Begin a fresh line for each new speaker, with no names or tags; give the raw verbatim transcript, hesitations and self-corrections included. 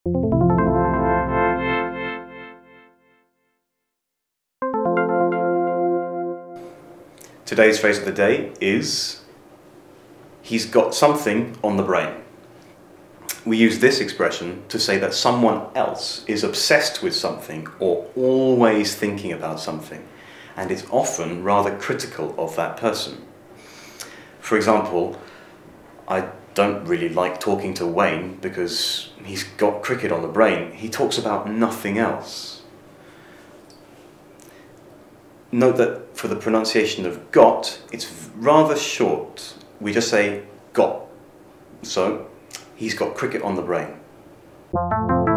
Today's phrase of the day is, he's got something on the brain. We use this expression to say that someone else is obsessed with something or always thinking about something, and is often rather critical of that person. For example, I don't really like talking to Wayne because he's got cricket on the brain. He talks about nothing else. Note that for the pronunciation of got, it's rather short. We just say got. So, he's got cricket on the brain.